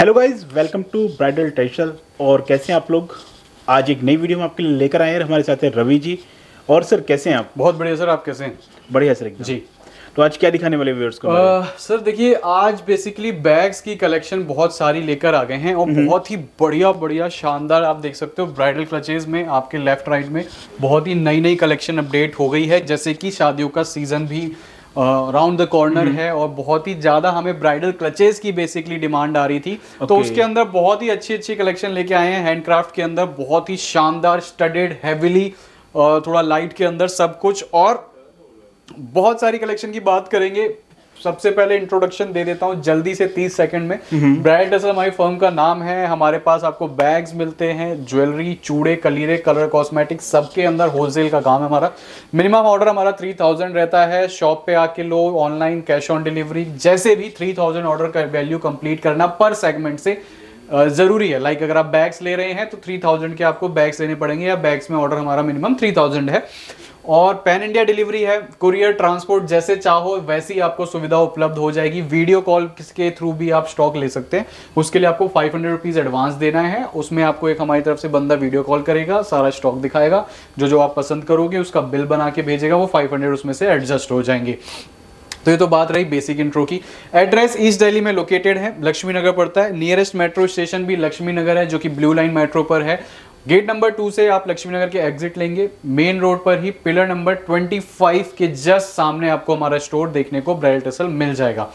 Hello guys, welcome to bridal traditional. और कैसे हैं आप लोग। आज एक नई वीडियो में आपके लिए लेकर आए हैं। हमारे साथ है रवि जी। और सर कैसे हैं आप। बहुत बढ़िया सर, आप कैसे हैं। बढ़िया सर एकदम। जी तो आज क्या दिखाने वाले व्यूअर्स को। सर देखिए, आज बेसिकली बैग्स की कलेक्शन बहुत सारी लेकर आ गए हैं और बहुत ही बढ़िया बढ़िया शानदार, आप देख सकते हो ब्राइडल क्लचेज में आपके लेफ्ट राइट में बहुत ही नई नई कलेक्शन अपडेट हो गई है। जैसे कि शादियों का सीजन भी राउंड द कॉर्नर है और बहुत ही ज़्यादा हमें ब्राइडल क्लचेज की बेसिकली डिमांड आ रही थी। तो उसके अंदर बहुत ही अच्छी अच्छी कलेक्शन लेके आए हैं। हैंडक्राफ्ट के अंदर बहुत ही शानदार, स्टडेड, हैवीली, थोड़ा लाइट के अंदर सब कुछ, और बहुत सारी कलेक्शन की बात करेंगे। सबसे पहले इंट्रोडक्शन दे देता हूं जल्दी से 30 सेकंड में। ब्राइडल ट्रेडिशनल हमारी फर्म का नाम है। हमारे पास आपको बैग्स मिलते हैं, ज्वेलरी, चूड़े, कलीरे, कलर कॉस्मेटिक्स, सबके अंदर होलसेल का काम है हमारा। मिनिमम ऑर्डर हमारा 3000 रहता है। शॉप पे आके लो, ऑनलाइन, कैश ऑन डिलीवरी, जैसे भी 3000 ऑर्डर का वैल्यू कंप्लीट करना पर सेगमेंट से जरूरी है। लाइक अगर आप बैग्स ले रहे हैं तो 3000 के आपको बैग्स लेने पड़ेंगे, या बैग्स में ऑर्डर हमारा मिनिमम 3000 है। और पैन इंडिया डिलीवरी है, कुरियर, ट्रांसपोर्ट, जैसे चाहो वैसी आपको सुविधा उपलब्ध हो जाएगी। वीडियो कॉल के थ्रू भी आप स्टॉक ले सकते हैं। उसके लिए आपको 500 रुपीज़ एडवांस देना है। उसमें आपको एक हमारी तरफ से बंदा वीडियो कॉल करेगा, सारा स्टॉक दिखाएगा, जो आप पसंद करोगे उसका बिल बना के भेजेगा, वो 500 उसमें से एडजस्ट हो जाएंगे। तो ये तो बात रही बेसिक इंट्रो की। एड्रेस ईस्ट दिल्ली में लोकेटेड है, लक्ष्मी नगर पड़ता है। नियरेस्ट मेट्रो स्टेशन भी लक्ष्मी नगर है, जो कि ब्लू लाइन मेट्रो पर है। गेट नंबर 2 से आप लक्ष्मी नगर के एग्जिट लेंगे, मेन रोड पर ही पिलर नंबर 25 के जस्ट सामने आपको हमारा स्टोर देखने को ब्राइडल ट्रेडिशनल मिल जाएगा।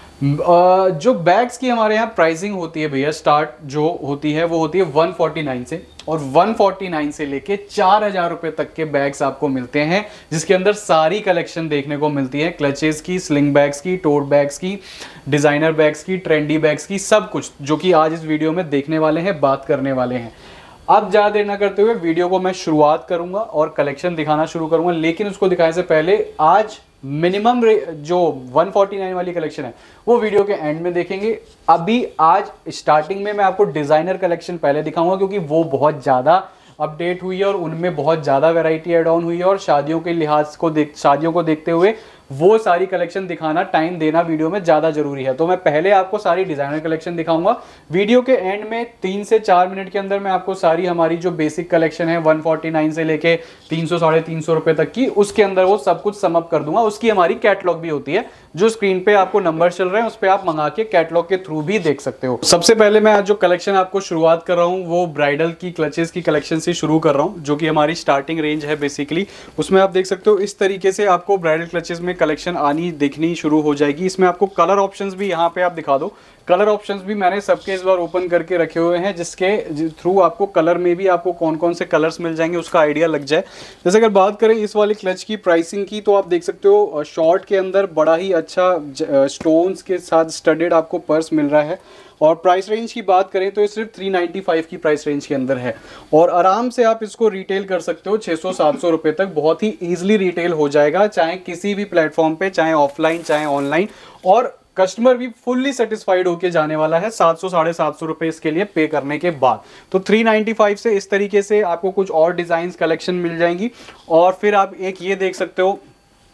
जो बैग्स की हमारे यहाँ प्राइसिंग होती है भैया, स्टार्ट जो होती है वो होती है 149 से, और 149 से लेके 4000 रुपए तक के बैग्स आपको मिलते हैं, जिसके अंदर सारी कलेक्शन देखने को मिलती है। क्लचेस की, स्लिंग बैग्स की, टोट बैग्स की, डिजाइनर बैग्स की, ट्रेंडी बैग्स की, सब कुछ जो कि आज इस वीडियो में देखने वाले हैं, बात करने वाले हैं। अब ज़्यादा देर ना करते हुए वीडियो को मैं शुरुआत करूंगा और कलेक्शन दिखाना शुरू करूंगा। लेकिन उसको दिखाने से पहले आज मिनिमम जो 149 वाली कलेक्शन है वो वीडियो के एंड में देखेंगे। अभी आज स्टार्टिंग में मैं आपको डिजाइनर कलेक्शन पहले दिखाऊंगा, क्योंकि वो बहुत ज़्यादा अपडेट हुई है और उनमें बहुत ज़्यादा वैरायटी ऐड ऑन हुई है, और शादियों के लिहाज को शादियों को देखते हुए वो सारी कलेक्शन दिखाना, टाइम देना वीडियो में ज़्यादा जरूरी है। तो मैं पहले आपको सारी डिजाइनर कलेक्शन दिखाऊंगा। वीडियो के एंड में 3 से 4 मिनट के अंदर मैं आपको सारी हमारी जो बेसिक कलेक्शन है 149 से लेके 300 साढ़े 300 रुपए तक की, उसके अंदर वो सब कुछ सम अप कर दूंगा। उसकी हमारी कैटलॉग भी होती है, जो स्क्रीन पे आपको नंबर चल रहे हैं उस पर आप मंगा के कैटलॉग के थ्रू भी देख सकते हो। सबसे पहले मैं आज जो कलेक्शन आपको शुरुआत कर रहा हूँ वो ब्राइडल की क्लचेस की कलेक्शन से शुरू कर रहा हूँ, जो कि हमारी स्टार्टिंग रेंज है बेसिकली। उसमें आप देख सकते हो इस तरीके से आपको ब्राइडल क्लचेस में कलेक्शन आनी देखनी शुरू हो जाएगी। इसमें आपको कलर ऑप्शंस भी यहाँ पे आप दिखा दो। कलर ऑप्शंस भी मैंने सबके इस बार ओपन करके रखे हुए हैं, जिसके थ्रू आपको कलर में भी आपको कौन कौन से कलर्स मिल जाएंगे उसका आइडिया लग जाए। जैसे अगर बात करें इस वाले क्लच की प्राइसिंग की, तो आप देख सकते हो शॉर्ट के अंदर बड़ा ही अच्छा स्टोन्स के साथ स्टडेड आपको पर्स मिल रहा है। और प्राइस रेंज की बात करें तो ये सिर्फ 395 की प्राइस रेंज के अंदर है, और आराम से आप इसको रिटेल कर सकते हो 600-700 रुपए तक। बहुत ही ईजिली रिटेल हो जाएगा, चाहे किसी भी प्लेटफॉर्म पे, चाहे ऑफलाइन चाहे ऑनलाइन, और कस्टमर भी फुल्ली सेटिस्फाइड होके जाने वाला है 700 साढ़े 700 रुपए इसके लिए पे करने के बाद। तो 395 से इस तरीके से आपको कुछ और डिजाइन कलेक्शन मिल जाएंगी। और फिर आप एक ये देख सकते हो,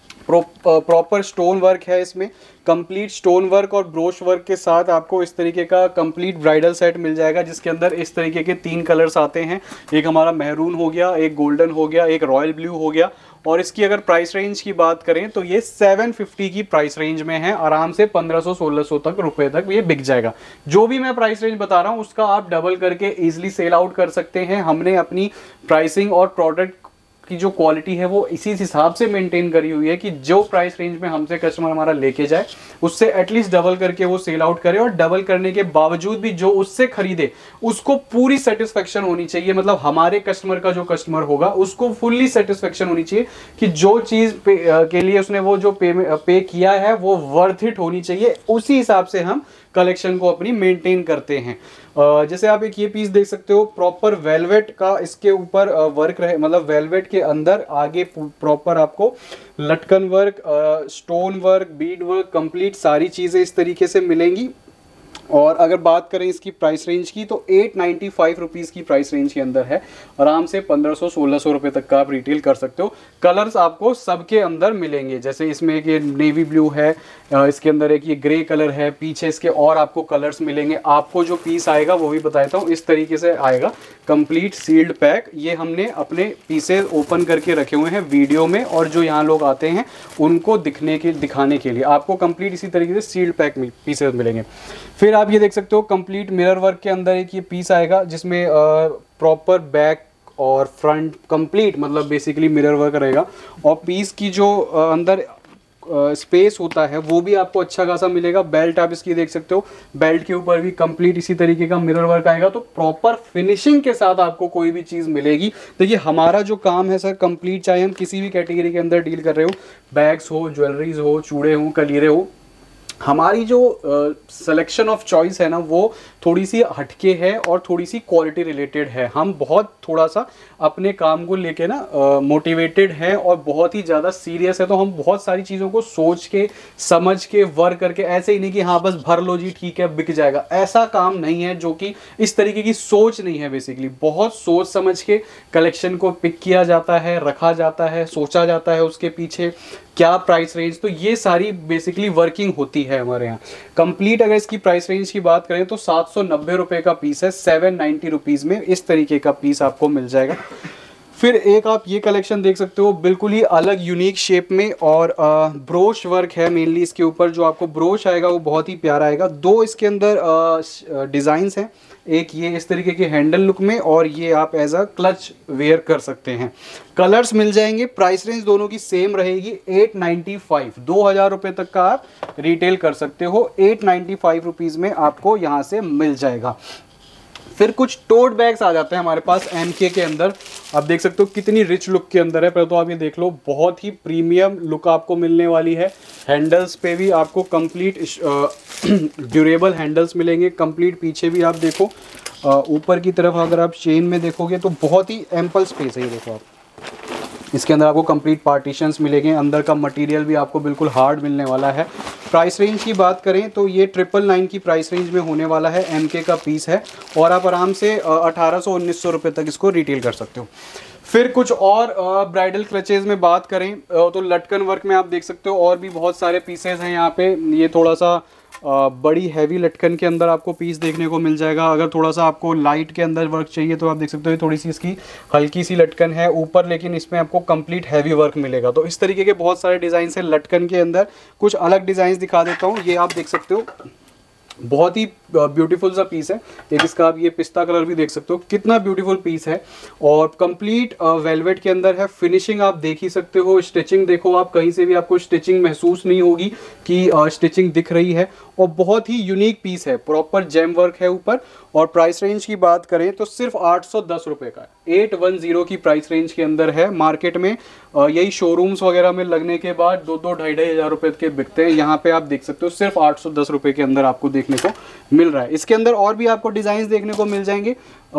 प्रॉपर स्टोन वर्क है इसमें, कंप्लीट स्टोन वर्क और ब्रोश वर्क के साथ आपको इस तरीके का कंप्लीट ब्राइडल सेट मिल जाएगा, जिसके अंदर इस तरीके के 3 कलर्स आते हैं। एक हमारा मैरून हो गया, एक गोल्डन हो गया, एक रॉयल ब्लू हो गया। और इसकी अगर प्राइस रेंज की बात करें तो ये 750 की प्राइस रेंज में है। आराम से 1500-1600 तक रुपए तक ये बिक जाएगा। जो भी मैं प्राइस रेंज बता रहा हूँ उसका आप डबल करके इजीली सेल आउट कर सकते हैं। हमने अपनी प्राइसिंग और प्रोडक्ट की जो क्वालिटी है वो इसी हिसाब से मेंटेन करी हुई है कि जो प्राइस रेंज में हमसे कस्टमर हमारा लेके जाए उससे एटलीस्ट डबल करके वो सेल आउट करे, और डबल करने के बावजूद भी जो उससे खरीदे उसको पूरी सेटिस्फेक्शन होनी चाहिए। मतलब हमारे कस्टमर का जो कस्टमर होगा उसको फुल्ली सेटिस्फेक्शन होनी चाहिए कि जो चीज़ के लिए उसने वो जो पे किया है वो वर्थ इट होनी चाहिए। उसी हिसाब से हम कलेक्शन को अपनी मेंटेन करते हैं। जैसे आप एक ये पीस देख सकते हो, प्रॉपर वेलवेट का इसके ऊपर वर्क रहे, मतलब वेलवेट के अंदर आगे प्रॉपर आपको लटकन work, stone work, bead work, complete सारी चीज़ें इस तरीके से मिलेंगी। और अगर बात करें इसकी प्राइस रेंज की तो 895 रुपीज़ की प्राइस रेंज के अंदर है। आराम से 1500-1600 रुपये तक का आप रिटेल कर सकते हो। कलर्स आपको सबके अंदर मिलेंगे, जैसे इसमें एक ये नेवी ब्लू है, इसके अंदर एक ये ग्रे कलर है, पीछे इसके और आपको कलर्स मिलेंगे। आपको जो पीस आएगा वो भी बता देता हूँ, इस तरीके से आएगा कंप्लीट सील्ड पैक। ये हमने अपने पीसेज ओपन करके रखे हुए हैं वीडियो में, और जो यहाँ लोग आते हैं उनको दिखाने के लिए आपको कंप्लीट इसी तरीके से सील्ड पैक में पीसेज मिलेंगे। फिर आप ये देख सकते हो कंप्लीट मिरर वर्क के अंदर एक ये पीस आएगा, जिसमें प्रॉपर बैक और फ्रंट कंप्लीट मतलब बेसिकली मिरर वर्क रहेगा। और पीस की जो अंदर स्पेस होता है वो भी आपको अच्छा खासा मिलेगा। बेल्ट आप इसकी देख सकते हो, बेल्ट के ऊपर भी कंप्लीट इसी तरीके का मिरर वर्क आएगा। तो प्रॉपर फिनिशिंग के साथ आपको कोई भी चीज़ मिलेगी। देखिए हमारा जो काम है सर कंप्लीट, चाहे हम किसी भी कैटेगरी के अंदर डील कर रहे हो, बैग्स हो, ज्वेलरीज हो, चूड़े हो, कलीरे हो, हमारी जो सिलेक्शन ऑफ चॉइस है ना वो थोड़ी सी हटके है और थोड़ी सी क्वालिटी रिलेटेड है। हम बहुत थोड़ा सा अपने काम को लेके ना मोटिवेटेड हैं और बहुत ही ज़्यादा सीरियस है। तो हम बहुत सारी चीज़ों को सोच के समझ के वर्क करके, ऐसे ही नहीं कि हाँ बस भर लो जी ठीक है बिक जाएगा, ऐसा काम नहीं है। जो कि इस तरीके की सोच नहीं है। बेसिकली बहुत सोच समझ के कलेक्शन को पिक किया जाता है, रखा जाता है, सोचा जाता है उसके पीछे क्या प्राइस रेंज। तो ये सारी बेसिकली वर्किंग होती है हमारे यहाँ। कंप्लीट अगर इसकी प्राइस रेंज की बात करें तो 790 रुपये का पीस है, 790 रुपीज़ में इस तरीके का पीस आपको मिल जाएगा। फिर एक आप ये कलेक्शन देख सकते हो बिल्कुल ही अलग यूनिक शेप में, और ब्रोश वर्क है मेनली इसके ऊपर। जो आपको ब्रोश आएगा वो बहुत ही प्यारा आएगा। दो इसके अंदर डिज़ाइंस हैं, एक ये इस तरीके के हैंडल लुक में, और ये आप एज अ क्लच वेयर कर सकते हैं। कलर्स मिल जाएंगे। प्राइस रेंज दोनों की सेम रहेगी, 895, 2000 रुपये तक का आप रिटेल कर सकते हो। 895 रुपीज़ में आपको यहाँ से मिल जाएगा। फिर कुछ टोट बैग्स आ जाते हैं हमारे पास एमके के अंदर। आप देख सकते हो कितनी रिच लुक के अंदर है। पहले तो आप ये देख लो, बहुत ही प्रीमियम लुक आपको मिलने वाली है। हैंडल्स पे भी आपको कंप्लीट ड्यूरेबल हैंडल्स मिलेंगे। कंप्लीट पीछे भी आप देखो, ऊपर की तरफ अगर आप चेन में देखोगे तो बहुत ही एम्पल स्पेस है। ये देखो आप, इसके अंदर आपको कंप्लीट पार्टीशंस मिलेंगे। अंदर का मटेरियल भी आपको बिल्कुल हार्ड मिलने वाला है। प्राइस रेंज की बात करें तो ये 999 की प्राइस रेंज में होने वाला है। एमके का पीस है और आप आराम से 1800-1900 रुपये तक इसको रिटेल कर सकते हो। फिर कुछ और ब्राइडल क्लचेज में बात करें तो लटकन वर्क में आप देख सकते हो और भी बहुत सारे पीसेज हैं यहाँ पे। ये थोड़ा सा बड़ी हैवी लटकन के अंदर आपको पीस देखने को मिल जाएगा। अगर थोड़ा सा आपको लाइट के अंदर वर्क चाहिए तो आप देख सकते हो थोड़ी सी इसकी हल्की सी लटकन है ऊपर, लेकिन इसमें आपको कंप्लीट हैवी वर्क मिलेगा। तो इस तरीके के बहुत सारे डिज़ाइन है लटकन के अंदर। कुछ अलग डिज़ाइन दिखा देता हूँ। ये आप देख सकते हो, बहुत ही ब्यूटीफुल सा पीस है। एक इसका आप ये पिस्ता कलर भी देख सकते हो, कितना ब्यूटीफुल पीस है। और कंप्लीट वेलवेट के अंदर है। फिनिशिंग आप देख ही सकते हो। स्टिचिंग देखो आप, कहीं से भी आपको स्टिचिंग महसूस नहीं होगी कि स्टिचिंग दिख रही है। और बहुत ही यूनिक पीस है, प्रॉपर जेम वर्क है ऊपर। और प्राइस रेंज की बात करें तो सिर्फ 810 रुपये का, 810 की प्राइस रेंज के अंदर है। मार्केट में यही शोरूम्स वगैरह में लगने के बाद 2-2-2.5 हज़ार रुपये के बिकते हैं। यहाँ पे आप देख सकते हो सिर्फ 810 रुपये के अंदर आपको देखने को मिल रहा है। इसके अंदर और भी आपको डिज़ाइंस देखने को मिल जाएंगे।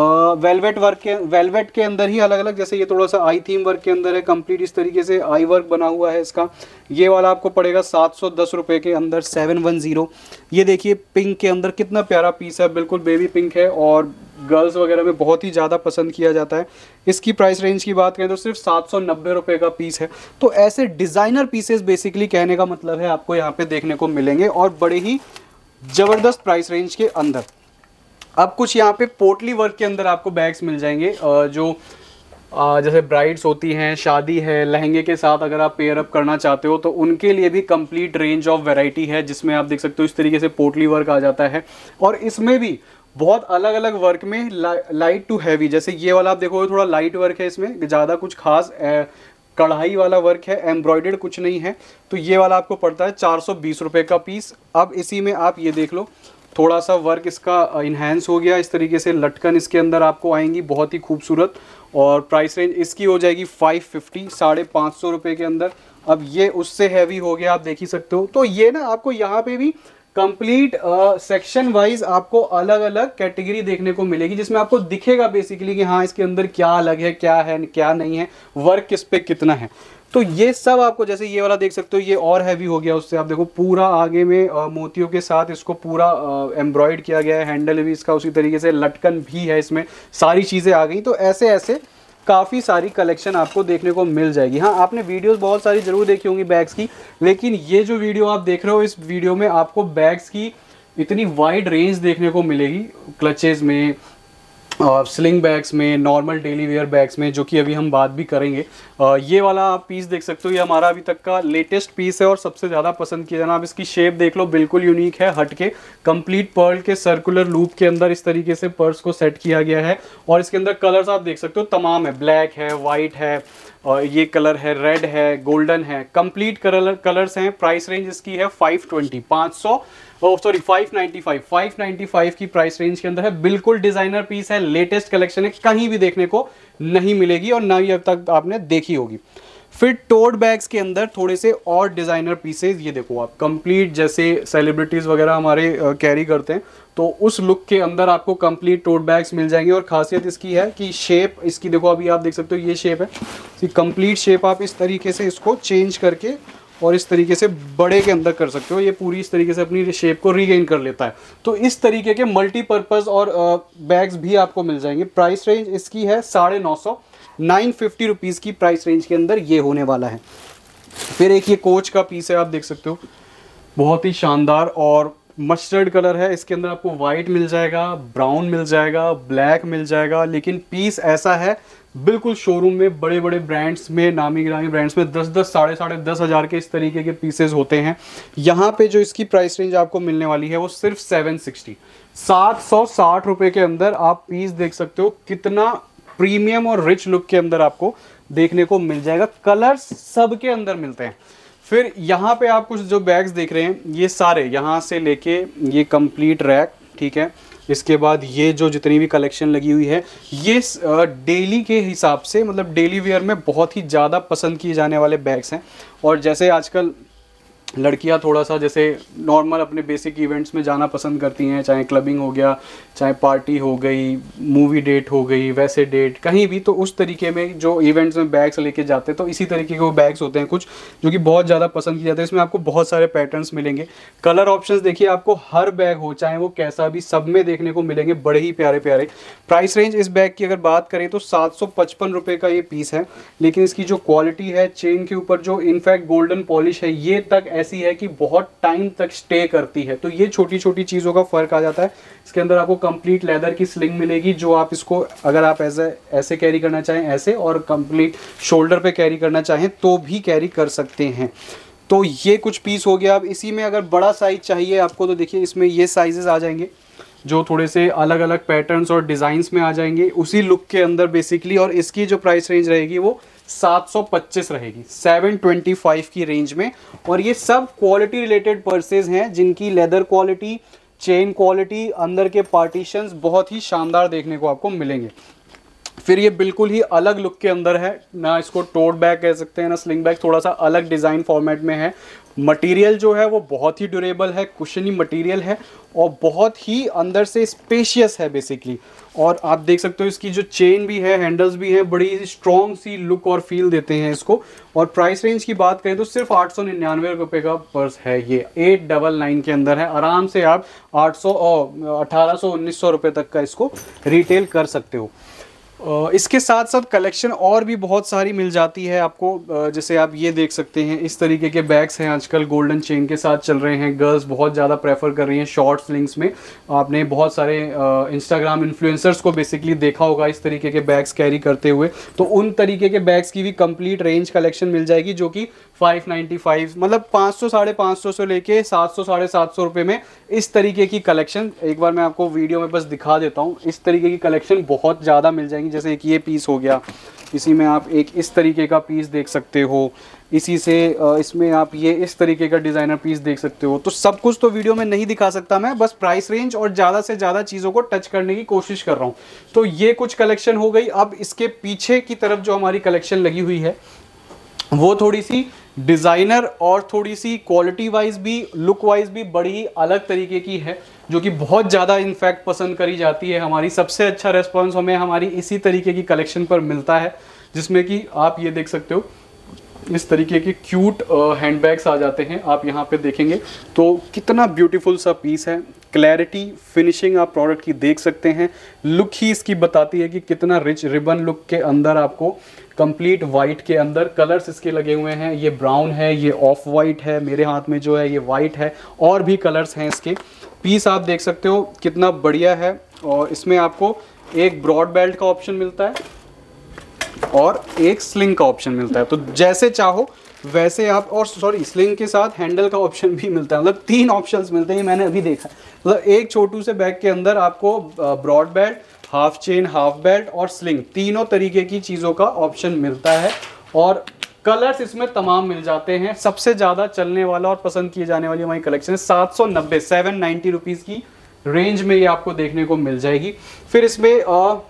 वेलवेट के अंदर ही अलग अलग, जैसे ये थोड़ा सा आई थीम वर्क के अंदर है। कंप्लीट इस तरीके से आई वर्क बना हुआ है इसका। ये वाला आपको पड़ेगा 710 रुपये के अंदर, 710। ये देखिए पिंक के अंदर कितना प्यारा पीस है, बिल्कुल बेबी पिंक है और गर्ल्स वगैरह में बहुत ही ज़्यादा पसंद किया जाता है। इसकी प्राइस रेंज की बात करें तो सिर्फ 790 रुपये का पीस है। तो ऐसे डिज़ाइनर पीसेस बेसिकली कहने का मतलब है आपको यहाँ पे देखने को मिलेंगे और बड़े ही ज़बरदस्त प्राइस रेंज के अंदर। अब कुछ यहाँ पे पोटली वर्क के अंदर आपको बैग्स मिल जाएंगे जो जैसे ब्राइड्स होती हैं, शादी है, लहंगे के साथ अगर आप पेयर अप करना चाहते हो तो उनके लिए भी कंप्लीट रेंज ऑफ वैरायटी है, जिसमें आप देख सकते हो इस तरीके से पोटली वर्क आ जाता है। और इसमें भी बहुत अलग अलग वर्क में लाइट टू हैवी, जैसे ये वाला आप देखोगे थोड़ा लाइट वर्क है, इसमें ज़्यादा कुछ खास कढ़ाई वाला वर्क है, एम्ब्रॉयडर्ड कुछ नहीं है। तो ये वाला आपको पड़ता है 420 रुपये का पीस। अब इसी में आप ये देख लो, थोड़ा सा वर्क इसका इन्हेंस हो गया। इस तरीके से लटकन इसके अंदर आपको आएंगी बहुत ही खूबसूरत। और प्राइस रेंज इसकी हो जाएगी 550, 550 रुपये के अंदर। अब ये उससे हैवी हो गया, आप देख ही सकते हो। तो ये ना आपको यहाँ पे भी कंप्लीट सेक्शन वाइज आपको अलग अलग कैटेगरी देखने को मिलेगी, जिसमें आपको दिखेगा बेसिकली कि हाँ इसके अंदर क्या अलग है, क्या नहीं है, वर्क किस पे कितना है। तो ये सब आपको, जैसे ये वाला देख सकते हो, ये और हैवी हो गया उससे। आप देखो पूरा आगे में मोतियों के साथ इसको पूरा एम्ब्रॉयड किया गया है, हैंडल भी इसका उसी तरीके से, लटकन भी है इसमें, सारी चीज़ें आ गई। तो ऐसे ऐसे काफ़ी सारी कलेक्शन आपको देखने को मिल जाएगी। हाँ, आपने वीडियोस बहुत सारी जरूर देखी होंगी बैग्स की, लेकिन ये जो वीडियो आप देख रहे हो, इस वीडियो में आपको बैग्स की इतनी वाइड रेंज देखने को मिलेगी, क्लचेज में, स्लिंग बैग्स में, नॉर्मल डेली वेयर बैग्स में, जो कि अभी हम बात भी करेंगे। ये वाला आप पीस देख सकते हो, ये हमारा अभी तक का लेटेस्ट पीस है और सबसे ज़्यादा पसंद किया जाना। आप इसकी शेप देख लो, बिल्कुल यूनिक है, हटके, कंप्लीट पर्ल के सर्कुलर लूप के अंदर इस तरीके से पर्स को सेट किया गया है। और इसके अंदर कलर्स आप देख सकते हो तमाम है, ब्लैक है, वाइट है, और ये कलर है, रेड है, गोल्डन है, कंप्लीट कलर्स हैं। प्राइस रेंज इसकी है 520, 595 की प्राइस रेंज के अंदर है। बिल्कुल डिजाइनर पीस है, लेटेस्ट कलेक्शन है, कहीं भी देखने को नहीं मिलेगी और ना ही अब तक आपने देखी होगी। फिर टोट बैग्स के अंदर थोड़े से और डिजाइनर पीसेस, ये देखो आप, कंप्लीट जैसे सेलिब्रिटीज वगैरह हमारे कैरी करते हैं, तो उस लुक के अंदर आपको कंप्लीट टोट बैग्स मिल जाएंगे। और खासियत इसकी है कि शेप इसकी देखो, अभी आप देख सकते हो ये शेप है, कंप्लीट शेप आप इस तरीके से इसको चेंज करके और इस तरीके से बड़े के अंदर कर सकते हो। ये पूरी इस तरीके से अपनी शेप को रीगेन कर लेता है। तो इस तरीके के मल्टीपर्पज़ और बैग्स भी आपको मिल जाएंगे। प्राइस रेंज इसकी है 950, 950 रुपीज़ की प्राइस रेंज के अंदर ये होने वाला है। फिर एक ये कोच का पीस है, आप देख सकते हो, बहुत ही शानदार और मस्टर्ड कलर है। इसके अंदर आपको वाइट मिल जाएगा, ब्राउन मिल जाएगा, ब्लैक मिल जाएगा, लेकिन पीस ऐसा है बिल्कुल शोरूम में बड़े बड़े ब्रांड्स में, नामी गिरामी ब्रांड्स में 10-10, साढ़े 10 हज़ार के इस तरीके के पीसेस होते हैं। यहाँ पे जो इसकी प्राइस रेंज आपको मिलने वाली है वो सिर्फ 760, 760 रुपये के अंदर आप पीस देख सकते हो। कितना प्रीमियम और रिच लुक के अंदर आपको देखने को मिल जाएगा। कलर्स सब के अंदर मिलते हैं। फिर यहाँ पे आप कुछ जो बैग्स देख रहे हैं, ये सारे यहाँ से लेके ये कंप्लीट रैक, ठीक है। इसके बाद ये जो जितनी भी कलेक्शन लगी हुई है, ये डेली के हिसाब से, मतलब डेली वेयर में बहुत ही ज़्यादा पसंद किए जाने वाले बैग्स हैं। और जैसे आजकल लड़कियां थोड़ा सा जैसे नॉर्मल अपने बेसिक इवेंट्स में जाना पसंद करती हैं, चाहे क्लबिंग हो गया, चाहे पार्टी हो गई, मूवी डेट हो गई, वैसे डेट कहीं भी, तो उस तरीके में जो इवेंट्स में बैग्स लेके जाते हैं, तो इसी तरीके के वो बैग्स होते हैं कुछ जो कि बहुत ज़्यादा पसंद किए जाते हैं। इसमें आपको बहुत सारे पैटर्न्स मिलेंगे। कलर ऑप्शंस देखिए, आपको हर बैग हो चाहे वो कैसा भी, सब में देखने को मिलेंगे, बड़े ही प्यारे प्यारे। प्राइस रेंज इस बैग की अगर बात करें तो 755 रुपये का ये पीस है, लेकिन इसकी जो क्वालिटी है, चेन के ऊपर जो इनफैक्ट गोल्डन पॉलिश है, ये तक ऐसी है कि बहुत टाइम तक स्टे करती है। तो ये छोटी छोटी चीज़ों का फ़र्क आ जाता है। इसके अंदर आपको कंप्लीट लेदर की स्लिंग मिलेगी, जो आप इसको अगर आप ऐसे कैरी करना चाहें ऐसे, और कंप्लीट शोल्डर पे कैरी करना चाहें तो भी कैरी कर सकते हैं। तो ये कुछ पीस हो गया। अब इसी में अगर बड़ा साइज चाहिए आपको, तो देखिए इसमें ये साइजेस आ जाएंगे जो थोड़े से अलग अलग पैटर्न्स और डिज़ाइंस में आ जाएंगे उसी लुक के अंदर बेसिकली। और इसकी जो प्राइस रेंज रहेगी वो 725 रहेगी, 725 की रेंज में। और ये सब क्वालिटी रिलेटेड पर्सेज हैं जिनकी लेदर क्वालिटी, चेन क्वालिटी, अंदर के पार्टीशंस बहुत ही शानदार देखने को आपको मिलेंगे। फिर ये बिल्कुल ही अलग लुक के अंदर है, ना इसको टोट बैग कह सकते हैं ना स्लिंग बैग, थोड़ा सा अलग डिज़ाइन फॉर्मेट में है। मटेरियल जो है वो बहुत ही ड्यूरेबल है, कुशनी मटेरियल है और बहुत ही अंदर से स्पेशियस है बेसिकली। और आप देख सकते हो इसकी जो चेन भी है, हैंडल्स भी हैं, बड़ी स्ट्रॉन्ग सी लुक और फील देते हैं इसको। और प्राइस रेंज की बात करें तो सिर्फ 899 रुपये का पर्स है ये, 899 के अंदर है। आराम से आप 1800-1900 रुपये तक का इसको रिटेल कर सकते हो। इसके साथ साथ कलेक्शन और भी बहुत सारी मिल जाती है आपको। जैसे आप ये देख सकते हैं, इस तरीके के बैग्स हैं आजकल गोल्डन चेन के साथ चल रहे हैं, गर्ल्स बहुत ज़्यादा प्रेफर कर रही हैं शॉर्ट स्लिंग्स में। आपने बहुत सारे इंस्टाग्राम इन्फ्लुएंसर्स को बेसिकली देखा होगा इस तरीके के बैग्स कैरी करते हुए। तो उन तरीके के बैग्स की भी कंप्लीट रेंज कलेक्शन मिल जाएगी, जो कि 595 मतलब 500-550 से लेके 700-750 रुपये में इस तरीके की कलेक्शन। एक बार मैं आपको वीडियो में बस दिखा देता हूँ, इस तरीके की कलेक्शन बहुत ज़्यादा मिल जाएंगी। जैसे एक ये पीस हो गया, इसी में आप एक इस तरीके का पीस देख सकते हो, इसी से इसमें आप ये इस तरीके का डिज़ाइनर पीस देख सकते हो। तो सब कुछ तो वीडियो में नहीं दिखा सकता मैं, बस प्राइस रेंज और ज़्यादा से ज़्यादा चीज़ों को टच करने की कोशिश कर रहा हूँ। तो ये कुछ कलेक्शन हो गई। अब इसके पीछे की तरफ जो हमारी कलेक्शन लगी हुई है वो थोड़ी सी डिज़ाइनर और थोड़ी सी क्वालिटी वाइज भी, लुक वाइज भी बड़ी ही अलग तरीके की है, जो कि बहुत ज़्यादा इनफैक्ट पसंद करी जाती है। हमारी सबसे अच्छा रेस्पॉन्स हमें हमारी इसी तरीके की कलेक्शन पर मिलता है, जिसमें कि आप ये देख सकते हो इस तरीके के क्यूट हैंडबैग्स आ जाते हैं। आप यहाँ पे देखेंगे तो कितना ब्यूटीफुल सा पीस है, क्लैरिटी फिनिशिंग आप प्रोडक्ट की देख सकते हैं। लुक ही इसकी बताती है कि कितना रिच रिबन लुक के अंदर आपको कंप्लीट वाइट के अंदर कलर्स इसके लगे हुए हैं। ये ब्राउन है, ये ऑफ वाइट है, मेरे हाथ में जो है ये वाइट है, और भी कलर्स हैं इसके। पीस आप देख सकते हो कितना बढ़िया है, और इसमें आपको एक ब्रॉड बेल्ट का ऑप्शन मिलता है और एक स्लिंग का ऑप्शन मिलता है, तो जैसे चाहो वैसे आप, और सॉरी स्लिंग के साथ हैंडल का ऑप्शन भी मिलता है, मतलब 3 ऑप्शंस मिलते हैं, मैंने अभी देखा। मतलब एक छोटू से बैग के अंदर आपको broad belt, half chain, half belt और स्लिंग, तीनों तरीके की चीज़ों का ऑप्शन मिलता है, और कलर्स इसमें तमाम मिल जाते हैं। सबसे ज़्यादा चलने वाला और पसंद किए जाने वाली हमारी कलेक्शन है 790 रुपीज़ की रेंज में ये आपको देखने को मिल जाएगी। फिर इसमें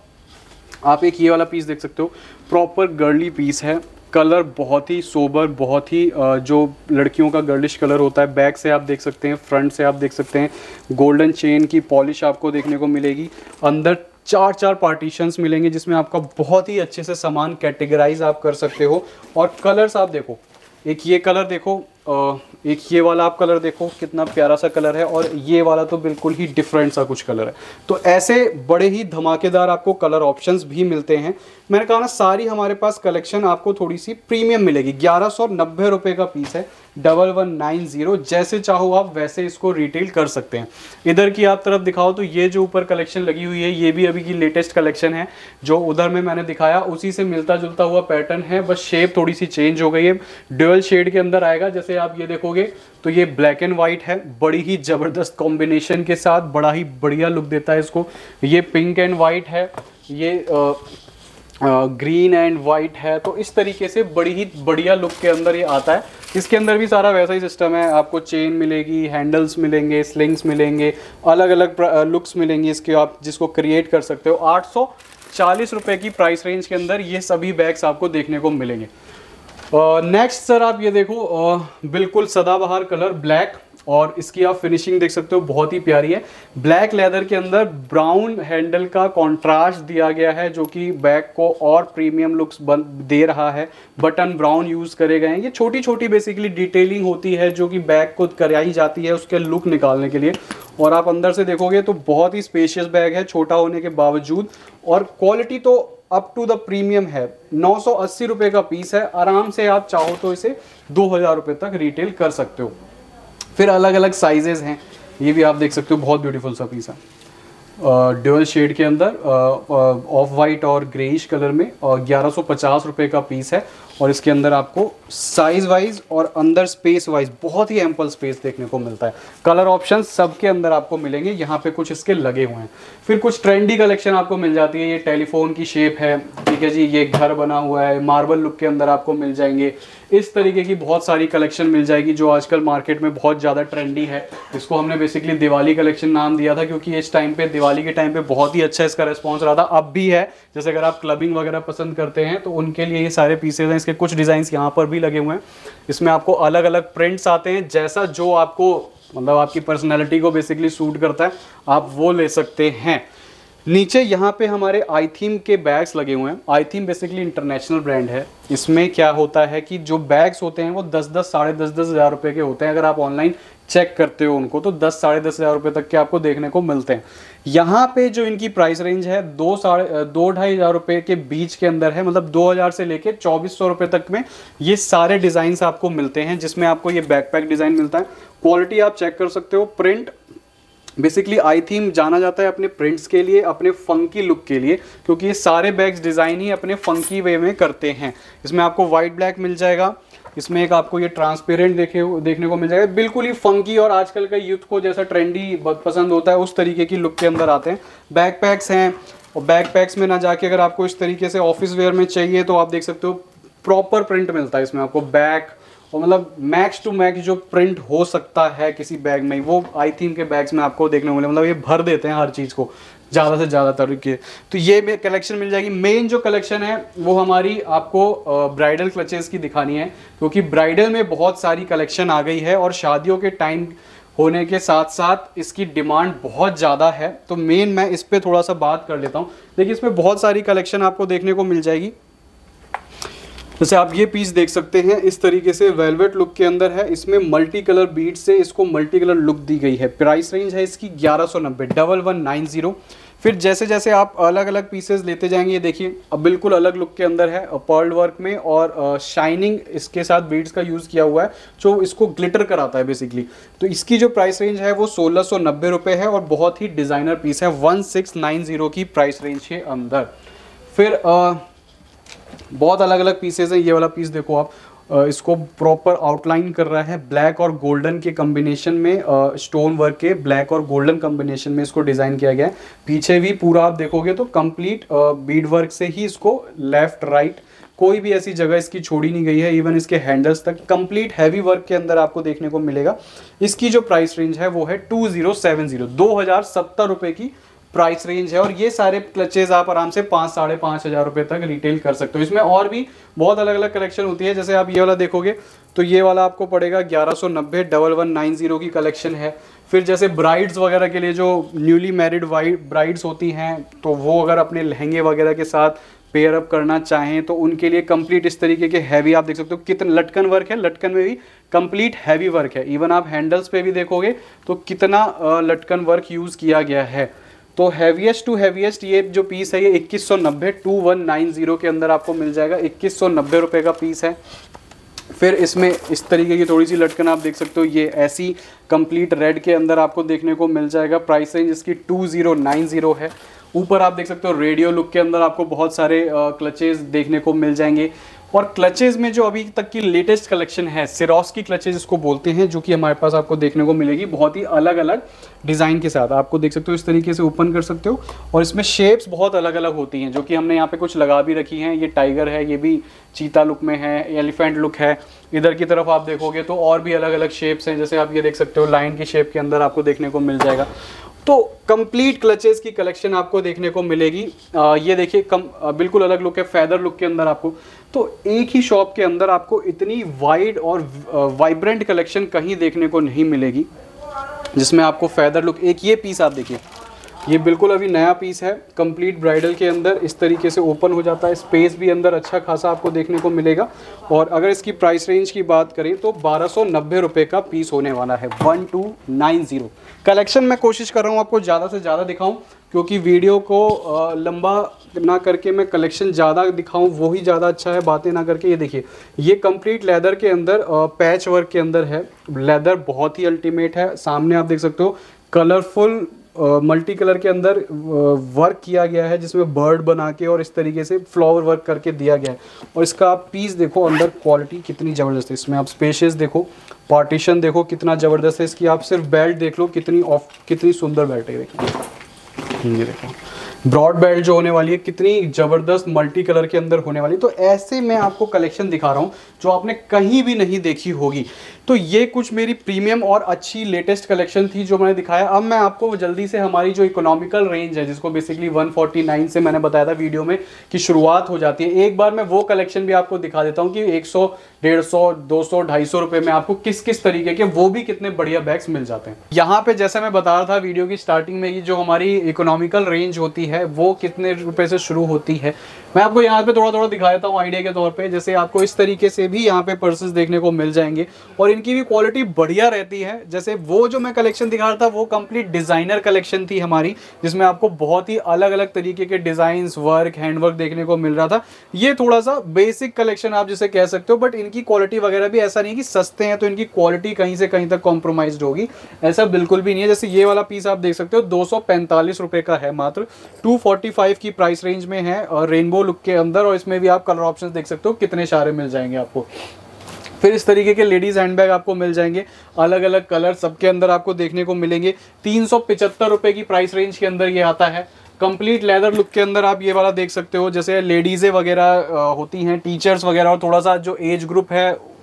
आप एक ये वाला पीस देख सकते हो, प्रॉपर गर्ली पीस है, कलर बहुत ही सोबर, बहुत ही जो लड़कियों का गर्लिश कलर होता है। बैक से आप देख सकते हैं, फ्रंट से आप देख सकते हैं, गोल्डन चेन की पॉलिश आपको देखने को मिलेगी। अंदर 4 पार्टीशंस मिलेंगे, जिसमें आपका बहुत ही अच्छे से सामान कैटेगराइज आप कर सकते हो। और कलर्स आप देखो, एक ये कलर देखो, एक ये वाला आप कलर देखो कितना प्यारा सा कलर है, और ये वाला तो बिल्कुल ही डिफरेंट सा कुछ कलर है। तो ऐसे बड़े ही धमाकेदार आपको कलर ऑप्शंस भी मिलते हैं। मैंने कहा ना, सारी हमारे पास कलेक्शन आपको थोड़ी सी प्रीमियम मिलेगी। 1190 रुपये का पीस है, 1190। जैसे चाहो आप वैसे इसको रिटेल कर सकते हैं। इधर की आप तरफ दिखाओ तो ये जो ऊपर कलेक्शन लगी हुई है, ये भी अभी की लेटेस्ट कलेक्शन है, जो उधर में मैंने दिखाया उसी से मिलता जुलता हुआ पैटर्न है, बस शेप थोड़ी सी चेंज हो गई है। ड्यूअल शेड के अंदर आएगा। जैसे आप ये देखोगे तो ये ब्लैक एंड वाइट है, बड़ी ही जबरदस्त कॉम्बिनेशन के साथ, बड़ा ही बढ़िया लुक देता है इसको। ये पिंक एंड वाइट है, ये ग्रीन एंड वाइट है, तो इस तरीके से बड़ी ही बढ़िया लुक के अंदर ये आता है। इसके अंदर भी सारा वैसा ही सिस्टम है, आपको चेन मिलेगी, हैंडल्स मिलेंगे, स्लिंग्स मिलेंगे, अलग अलग लुक्स मिलेंगी इसके, आप जिसको क्रिएट कर सकते हो। 840 रुपये की प्राइस रेंज के अंदर ये सभी बैग्स आपको देखने को मिलेंगे। नेक्स्ट सर आप ये देखो, बिल्कुल सदाबहार कलर ब्लैक, और इसकी आप फिनिशिंग देख सकते हो बहुत ही प्यारी है। ब्लैक लेदर के अंदर ब्राउन हैंडल का कॉन्ट्रास्ट दिया गया है, जो कि बैग को और प्रीमियम लुक्स दे रहा है। बटन ब्राउन यूज़ करे गए हैं। ये छोटी छोटी बेसिकली डिटेलिंग होती है जो कि बैग को कराई जाती है उसके लुक निकालने के लिए। और आप अंदर से देखोगे तो बहुत ही स्पेशियस बैग है, छोटा होने के बावजूद, और क्वालिटी तो अप टू द प्रीमियम है। 980 रुपये का पीस है, आराम से आप चाहो तो इसे 2000 रुपये तक रिटेल कर सकते हो। फिर अलग अलग साइजेस हैं, ये भी आप देख सकते हो, बहुत ब्यूटीफुल सा पीस है, ड्यूअल शेड के अंदर, ऑफ वाइट और ग्रेइश कलर में, और 1150 रुपये का पीस है। और इसके अंदर आपको साइज वाइज और अंदर स्पेस वाइज बहुत ही एम्पल स्पेस देखने को मिलता है। कलर ऑप्शन सबके अंदर आपको मिलेंगे, यहाँ पे कुछ इसके लगे हुए हैं। फिर कुछ ट्रेंडी कलेक्शन आपको मिल जाती है। ये टेलीफोन की शेप है, ठीक है जी, ये घर बना हुआ है, मार्बल लुक के अंदर आपको मिल जाएंगे। इस तरीके की बहुत सारी कलेक्शन मिल जाएगी जो आजकल मार्केट में बहुत ज़्यादा ट्रेंडी है। इसको हमने बेसिकली दिवाली कलेक्शन नाम दिया था, क्योंकि इस टाइम पे, दिवाली के टाइम पे बहुत ही अच्छा इसका रिस्पॉन्स रहा था, अब भी है। जैसे अगर आप क्लबिंग वगैरह पसंद करते हैं तो उनके लिए ये सारे पीसेज हैं। इसके कुछ डिज़ाइंस यहाँ पर भी लगे हुए हैं। इसमें आपको अलग अलग प्रिंट्स आते हैं, जैसा जो आपको, मतलब आपकी पर्सनैलिटी को बेसिकली सूट करता है, आप वो ले सकते हैं। नीचे यहाँ पे हमारे आई थीम के बैग्स लगे हुए हैं। आई थीम बेसिकली इंटरनेशनल ब्रांड है। इसमें क्या होता है कि जो बैग्स होते हैं वो 10-10, साढ़े 10-10 हज़ार रुपये के होते हैं। अगर आप ऑनलाइन चेक करते हो उनको तो 10, साढ़े 10 हज़ार रुपये तक के आपको देखने को मिलते हैं। यहाँ पे जो इनकी प्राइस रेंज है 2-2.5 हज़ार रुपये के बीच के अंदर है, मतलब 2000 से लेके 2400 रुपये तक में ये सारे डिज़ाइंस आपको मिलते हैं, जिसमें आपको ये बैकपैक डिज़ाइन मिलता है। क्वालिटी आप चेक कर सकते हो। प्रिंट बेसिकली आई थीम जाना जाता है अपने प्रिंट्स के लिए, अपने फंकी लुक के लिए, क्योंकि ये सारे बैग्स डिज़ाइन ही अपने फंकी वे में करते हैं। इसमें आपको वाइट ब्लैक मिल जाएगा, इसमें एक आपको ये ट्रांसपेरेंट देखने को मिल जाएगा, बिल्कुल ही फंकी और आजकल का यूथ को जैसा ट्रेंडी पसंद होता है उस तरीके की लुक के अंदर आते हैं। बैकपैक्स हैं, और बैकपैक्स में ना जाके अगर आपको इस तरीके से ऑफिस वेयर में चाहिए तो आप देख सकते हो प्रॉपर प्रिंट मिलता है इसमें आपको। बैक और मतलब मैक्स टू मैक्स जो प्रिंट हो सकता है किसी बैग में, वो आई थीम के बैग्स में आपको देखने को मिले। मतलब ये भर देते हैं हर चीज़ को ज़्यादा से ज़्यादा तरीके। तो ये कलेक्शन मिल जाएगी। मेन जो कलेक्शन है वो हमारी आपको ब्राइडल क्लचेस की दिखानी है, क्योंकि ब्राइडल में बहुत सारी कलेक्शन आ गई है और शादियों के टाइम होने के साथ साथ इसकी डिमांड बहुत ज़्यादा है। तो मेन मैं इस पर थोड़ा सा बात कर लेता हूँ। देखिए इसमें बहुत सारी कलेक्शन आपको देखने को मिल जाएगी। जैसे आप ये पीस देख सकते हैं, इस तरीके से वेलवेट लुक के अंदर है। इसमें मल्टी कलर बीड से इसको मल्टी कलर लुक दी गई है। प्राइस रेंज है इसकी 1190 1190। फिर जैसे जैसे आप अलग अलग पीसेस लेते जाएंगे, ये देखिए अब बिल्कुल अलग लुक के अंदर है, पर्ल वर्क में और शाइनिंग इसके साथ बीड्स का यूज़ किया हुआ है जो इसको ग्लिटर कराता है बेसिकली। तो इसकी जो प्राइस रेंज है वो 1690 रुपये है और बहुत ही डिज़ाइनर पीस है। 1690 की प्राइस रेंज के अंदर। फिर बहुत अलग अलग पीसेज हैं। ये वाला पीस देखो आप, इसको प्रॉपर आउटलाइन कर रहा है ब्लैक और गोल्डन के कॉम्बिनेशन में, स्टोन वर्क के ब्लैक और गोल्डन कॉम्बिनेशन में इसको डिज़ाइन किया गया है। पीछे भी पूरा आप देखोगे तो कंप्लीट बीड वर्क से ही इसको लेफ्ट राइट कोई भी ऐसी जगह इसकी छोड़ी नहीं गई है। इवन इसके हैंडल्स तक कंप्लीट हैवी वर्क के अंदर आपको देखने को मिलेगा। इसकी जो प्राइस रेंज है वो है 2070 रुपये की प्राइस रेंज है। और ये सारे क्लचेज आप आराम से 5 साढ़े 5 हज़ार रुपये तक रिटेल कर सकते हो। इसमें और भी बहुत अलग अलग कलेक्शन होती है। जैसे आप ये वाला देखोगे तो ये वाला आपको पड़ेगा 1190 1190 की कलेक्शन है। फिर जैसे ब्राइड्स वगैरह के लिए जो न्यूली मैरिड ब्राइड्स होती हैं, तो वो अगर अपने लहंगे वगैरह के साथ पेयर अप करना चाहें तो उनके लिए कंप्लीट इस तरीके के हैवी आप देख सकते हो कितना लटकन वर्क है। लटकन में भी कंप्लीट हैवी वर्क है। इवन आप हैंडल्स पे भी देखोगे तो कितना लटकन वर्क यूज़ किया गया है। तो हैवीएस्ट टू हैवीएस्ट ये जो पीस है ये 2190 2190 के अंदर आपको मिल जाएगा। 2190 रुपये का पीस है। फिर इसमें इस तरीके की थोड़ी सी लटकन आप देख सकते हो, ये ऐसी कंप्लीट रेड के अंदर आपको देखने को मिल जाएगा। प्राइस रेंज इसकी 2090 है। ऊपर आप देख सकते हो रेडियो लुक के अंदर आपको बहुत सारे क्लचेज देखने को मिल जाएंगे। और क्लचेज में जो अभी तक की लेटेस्ट कलेक्शन है सिरोस्की क्लचेज इसको बोलते हैं, जो कि हमारे पास आपको देखने को मिलेगी बहुत ही अलग अलग डिज़ाइन के साथ। आपको देख सकते हो इस तरीके से ओपन कर सकते हो और इसमें शेप्स बहुत अलग अलग होती हैं, जो कि हमने यहाँ पे कुछ लगा भी रखी हैं। ये टाइगर है, ये भी चीता लुक में है, एलिफेंट लुक है। इधर की तरफ आप देखोगे तो और भी अलग अलग शेप्स हैं। जैसे आप ये देख सकते हो लाइन की शेप के अंदर आपको देखने को मिल जाएगा। तो कंप्लीट क्लचेस की कलेक्शन आपको देखने को मिलेगी। ये देखिए बिल्कुल अलग लुक है, फेदर लुक के अंदर आपको। तो एक ही शॉप के अंदर आपको इतनी वाइड और वाइब्रेंट कलेक्शन कहीं देखने को नहीं मिलेगी, जिसमें आपको फेदर लुक। एक ये पीस आप देखिए, ये बिल्कुल अभी नया पीस है। कंप्लीट ब्राइडल के अंदर इस तरीके से ओपन हो जाता है। स्पेस भी अंदर अच्छा खासा आपको देखने को मिलेगा। और अगर इसकी प्राइस रेंज की बात करें तो 1290 रुपये का पीस होने वाला है। 1290 कलेक्शन मैं कोशिश कर रहा हूँ आपको ज़्यादा से ज़्यादा दिखाऊं, क्योंकि वीडियो को लंबा ना करके मैं कलेक्शन ज़्यादा दिखाऊं वो ही ज़्यादा अच्छा है, बातें ना करके। ये देखिए ये कंप्लीट लेदर के अंदर पैच वर्क के अंदर है। लेदर बहुत ही अल्टीमेट है। सामने आप देख सकते हो कलरफुल मल्टी कलर के अंदर वर्क किया गया है, जिसमें बर्ड बना के और इस तरीके से फ्लावर वर्क करके दिया गया है। और इसका आप पीस देखो अंदर क्वालिटी कितनी ज़बरदस्त है। इसमें आप स्पेशियस देखो, पार्टीशन देखो कितना ज़बरदस्त है। इसकी आप सिर्फ बेल्ट देख लो कितनी सुंदर बेल्ट है। देखो ये देखो ब्रॉड बेल्ट जो होने वाली है कितनी ज़बरदस्त मल्टी कलर के अंदर होने वाली। तो ऐसे मैं आपको कलेक्शन दिखा रहा हूँ जो आपने कहीं भी नहीं देखी होगी। तो ये कुछ मेरी प्रीमियम और अच्छी लेटेस्ट कलेक्शन थी जो मैंने दिखाया। अब मैं आपको जल्दी से हमारी जो इकोनॉमिकल रेंज है, जिसको बेसिकली 149 से मैंने बताया था वीडियो में कि शुरुआत हो जाती है, एक बार मैं वो कलेक्शन भी आपको दिखा देता हूँ कि 100 150 200 250 रुपये में आपको किस किस तरीके के वो भी कितने बढ़िया बैग्स मिल जाते हैं। यहाँ पे जैसे मैं बता रहा था वीडियो की स्टार्टिंग में, ये जो हमारी इकोनॉमिकल रेंज होती है वो कितने रुपए से शुरू होती है, मैं आपको यहाँ पे थोड़ा थोड़ा दिखा देता हूँ आइडिया के तौर पे। जैसे आपको इस तरीके से भी यहाँ पे पर्सेस देखने को मिल जाएंगे और इनकी भी क्वालिटी बढ़िया रहती है। जैसे वो जो मैं कलेक्शन दिखा रहा था वो कंप्लीट डिजाइनर कलेक्शन थी हमारी, जिसमें आपको बहुत ही अलग अलग तरीके के डिजाइन वर्क हैंडवर्क देखने को मिल रहा था। ये थोड़ा सा बेसिक कलेक्शन आप जिसे कह सकते हो, बट इनकी क्वालिटी वगैरह भी ऐसा नहीं कि सस्ते हैं तो इनकी क्वालिटी कहीं से कहीं तक कॉम्प्रोमाइज्ड होगी, ऐसा बिल्कुल भी नहीं है। जैसे ये वाला पीस आप देख सकते हो 245 रुपये का है, मात्र 245 की प्राइस रेंज में है और रेनबो लुक के अंदर। और इसमें भी आप कलर ऑप्शंस देख सकते हो कितने सारे मिल जाएंगे आपको। फिर इस तरीके के लेडीज हैंडबैग आपको मिल जाएंगे, अलग अलग कलर सबके अंदर आपको देखने को मिलेंगे। 375 रुपये की प्राइस रेंज के अंदर ये आता है। कंप्लीट लेदर लुक के अंदर आप ये वाला देख सकते हो। जैसे लेडीज़ें वगैरह होती हैं, टीचर्स वगैरह, और थोड़ा सा जो एज ग्रुप है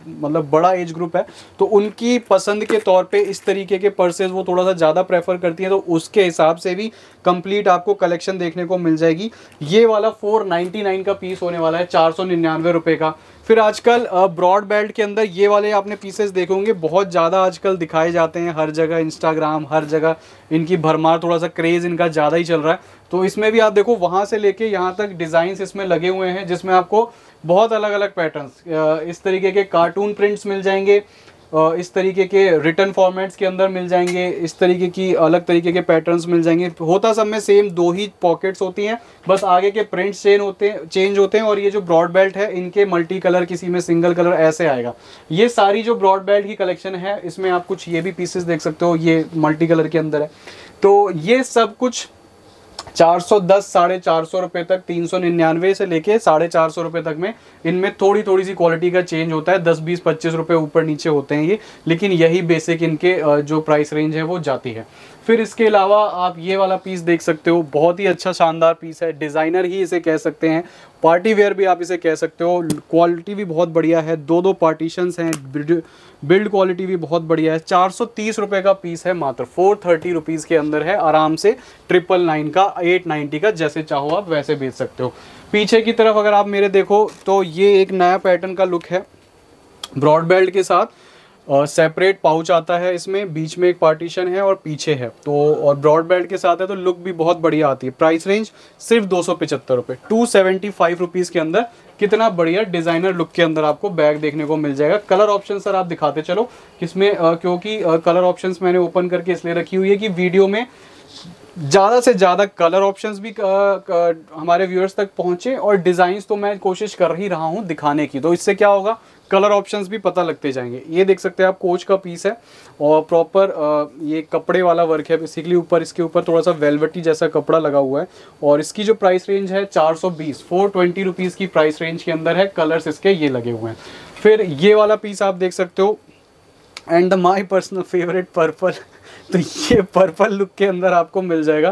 मतलब बड़ा एज ग्रुप है, तो उनकी पसंद के तौर पे इस तरीके के पर्सेज वो थोड़ा सा ज़्यादा प्रेफर करती हैं, तो उसके हिसाब से भी कंप्लीट आपको कलेक्शन देखने को मिल जाएगी। ये वाला 499 का पीस होने वाला है, 499 रुपये का। फिर आजकल ब्रॉड बेल्ट के अंदर ये वाले आपने पीसेस देखे होंगे, बहुत ज़्यादा आजकल दिखाए जाते हैं हर जगह, इंस्टाग्राम हर जगह इनकी भरमार, थोड़ा सा क्रेज़ इनका ज़्यादा ही चल रहा है। तो इसमें भी आप देखो वहाँ से लेके यहाँ तक डिज़ाइंस इसमें लगे हुए हैं, जिसमें आपको बहुत अलग अलग पैटर्न्स, इस तरीके के कार्टून प्रिंट्स मिल जाएंगे, इस तरीके के रिटर्न फॉर्मेट्स के अंदर मिल जाएंगे, इस तरीके की अलग तरीके के पैटर्न्स मिल जाएंगे। होता सब में सेम 2 ही पॉकेट्स होती हैं, बस आगे के प्रिंट्स चेंज होते हैं। और ये जो ब्रॉड बेल्ट है इनके मल्टी कलर, किसी में सिंगल कलर ऐसे आएगा। ये सारी जो ब्रॉड बेल्ट की कलेक्शन है, इसमें आप कुछ ये भी पीसेस देख सकते हो, ये मल्टी कलर के अंदर है। तो ये सब कुछ 410 450 रुपये तक, 399 से लेके 450 रुपये तक में इनमें थोड़ी थोड़ी सी क्वालिटी का चेंज होता है, 10 20 25 रुपये ऊपर नीचे होते हैं ये, लेकिन यही बेसिक इनके जो प्राइस रेंज है वो जाती है। फिर इसके अलावा आप ये वाला पीस देख सकते हो, बहुत ही अच्छा शानदार पीस है, डिज़ाइनर ही इसे कह सकते हैं, पार्टी वेयर भी आप इसे कह सकते हो। क्वालिटी भी बहुत बढ़िया है, 2 पार्टीशंस हैं, बिल्ड क्वालिटी भी बहुत बढ़िया है। 430 रुपये का पीस है, मात्र 430 रुपीज़ के अंदर है, आराम से 999 का, 890 का, जैसे चाहो आप वैसे बेच सकते हो। पीछे की तरफ अगर आप मेरे देखो तो ये एक नया पैटर्न का लुक है, ब्रॉड बेल्ट के साथ सेपरेट पाउच आता है, इसमें बीच में एक पार्टीशन है और पीछे है, तो और ब्रॉड बेल्ट के साथ है, तो लुक भी बहुत बढ़िया आती है। प्राइस रेंज सिर्फ 275 रुपये, 275 रुपीज़ के अंदर कितना बढ़िया डिज़ाइनर लुक के अंदर आपको बैग देखने को मिल जाएगा। कलर ऑप्शन सर आप दिखाते चलो किसमें, क्योंकि कलर ऑप्शंस मैंने ओपन करके इसलिए रखी हुई है कि वीडियो में ज़्यादा से ज़्यादा कलर ऑप्शंस भी हमारे व्यूअर्स तक पहुँचे, और डिज़ाइंस तो मैं कोशिश कर ही रहा हूँ दिखाने की, तो इससे क्या होगा, कलर ऑप्शंस भी पता लगते जाएंगे। ये देख सकते हैं आप, कोच का पीस है और प्रॉपर ये कपड़े वाला वर्क है बेसिकली, ऊपर इसके ऊपर थोड़ा सा वेलवेटी जैसा कपड़ा लगा हुआ है, और इसकी जो प्राइस रेंज है 420, 420 रुपीज़ की प्राइस रेंज के अंदर है। कलर्स इसके ये लगे हुए हैं। फिर ये वाला पीस आप देख सकते हो, and my personal favourite purple तो ये पर्पल लुक के अंदर आपको मिल जाएगा,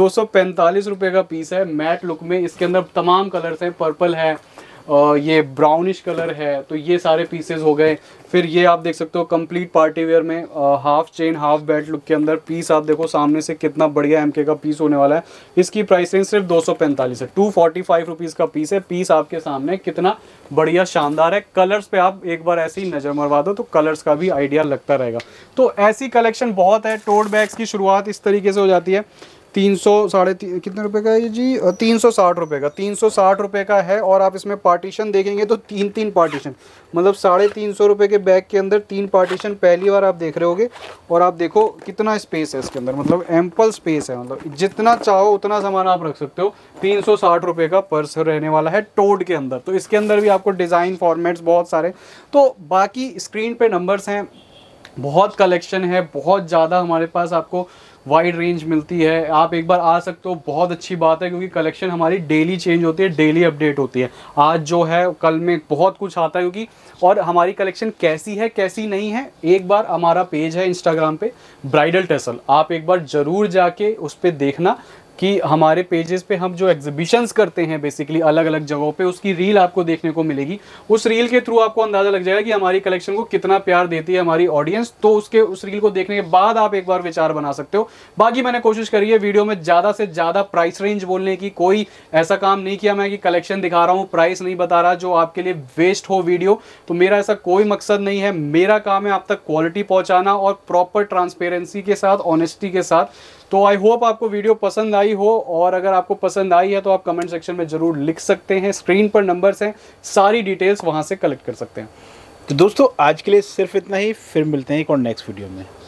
245 रुपये का पीस है, मैट लुक में। इसके अंदर तमाम कलर्स हैं, पर्पल है, ये ब्राउनिश कलर है, तो ये सारे पीसेस हो गए। फिर ये आप देख सकते हो कंप्लीट पार्टी वेयर में, half chain half belt look के अंदर पीस आप देखो सामने से कितना बढ़िया एमके का पीस होने वाला है। इसकी प्राइस रेंज सिर्फ 245 है, 245 रुपीज़ का पीस है। पीस आपके सामने कितना बढ़िया शानदार है। कलर्स पे आप एक बार ऐसे ही नज़र मरवा दो तो कलर्स का भी आइडिया लगता रहेगा। तो ऐसी कलेक्शन बहुत है। टोट बैग्स की शुरुआत इस तरीके से हो जाती है, 300 कितने रुपए का है जी, 360 रुपये का, 360 रुपये का है। और आप इसमें पार्टीशन देखेंगे तो 3 पार्टीशन, मतलब 350 रुपये के बैग के अंदर 3 पार्टीशन पहली बार आप देख रहे होगे। और आप देखो कितना स्पेस है इसके अंदर, मतलब एम्पल स्पेस है, मतलब जितना चाहो उतना सामान आप रख सकते हो। 360 रुपये का पर्स रहने वाला है टोड के अंदर। तो इसके अंदर भी आपको डिज़ाइन फॉर्मेट्स बहुत सारे, तो बाकी स्क्रीन पे नंबर्स हैं, बहुत कलेक्शन है, बहुत ज़्यादा हमारे पास आपको वाइड रेंज मिलती है। आप एक बार आ सकते हो, बहुत अच्छी बात है, क्योंकि कलेक्शन हमारी डेली चेंज होती है, डेली अपडेट होती है। आज जो है कल में बहुत कुछ आता है, क्योंकि और हमारी कलेक्शन कैसी है कैसी नहीं है, एक बार हमारा पेज है इंस्टाग्राम पे ब्राइडल टेसल, आप एक बार ज़रूर जाके उस पर देखना कि हमारे पेजेस पे हम जो एग्जीबिशंस करते हैं बेसिकली अलग अलग जगहों पे, उसकी रील आपको देखने को मिलेगी। उस रील के थ्रू आपको अंदाज़ा लग जाएगा कि हमारी कलेक्शन को कितना प्यार देती है हमारी ऑडियंस। तो उस रील को देखने के बाद आप एक बार विचार बना सकते हो। बाकी मैंने कोशिश करी है वीडियो में ज़्यादा से ज़्यादा प्राइस रेंज बोलने की, कोई ऐसा काम नहीं किया मैं कि कलेक्शन दिखा रहा हूँ प्राइस नहीं बता रहा जो आपके लिए वेस्ट हो वीडियो। तो मेरा ऐसा कोई मकसद नहीं है। मेरा काम है आप तक क्वालिटी पहुँचाना और प्रॉपर ट्रांसपेरेंसी के साथ, ऑनेस्टी के साथ। तो आई होप आपको वीडियो पसंद आई हो, और अगर आपको पसंद आई है तो आप कमेंट सेक्शन में ज़रूर लिख सकते हैं। स्क्रीन पर नंबर्स हैं, सारी डिटेल्स वहाँ से कलेक्ट कर सकते हैं। तो दोस्तों आज के लिए सिर्फ इतना ही, फिर मिलते हैं एक और नेक्स्ट वीडियो में।